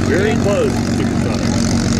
very close to supersonic.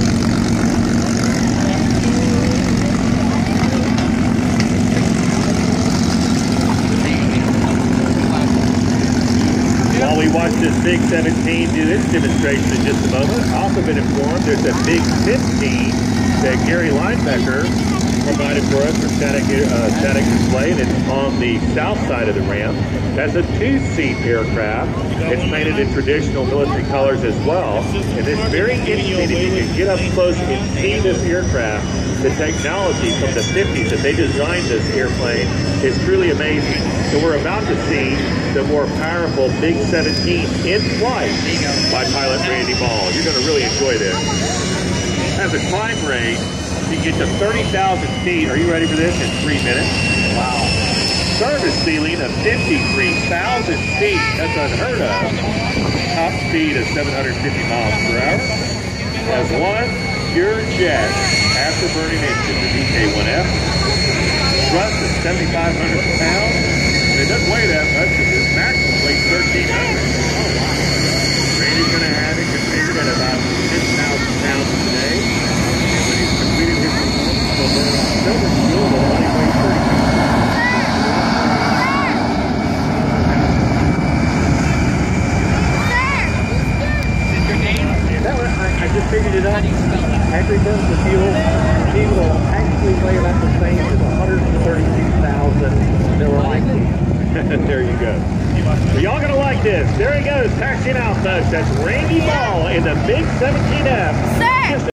While we watch this Big 17 do its demonstration in just a moment, I've also been informed there's a Big 15 that Gary Linebecker provided for us for static display, and it's on the south side of the ramp. That's a two-seat aircraft. It's painted in traditional military colors as well, and it's very interesting if you can get up close and see this aircraft. The technology from the 50s that they designed this airplane is truly amazing. So we're about to see the more powerful Big 17 in flight by pilot Randy Ball. You're going to really enjoy this. Has a climb rate, you can get to 30,000 feet. Are you ready for this? In 3 minutes. Wow. Service ceiling of 53,000 feet. That's unheard of. Top speed of 750 miles per hour. Has one pure jet afterburning engine, the VK1F. Thrust is 7,500 pounds. And it doesn't weigh that much because its maximum weighs 1,300. Oh, wow. Randy's going to have it configured at about 6,000 pounds today. And when he's completed his performance, he'll burn off silver fuel that only weighs 30 pounds. I just figured it out. After he burns the fuel, he will actually weigh about the same as 132,000 that were like these. There you go. So y'all gonna like this. There he goes, taxiing out, folks. That's Randy Ball in the Big 17F.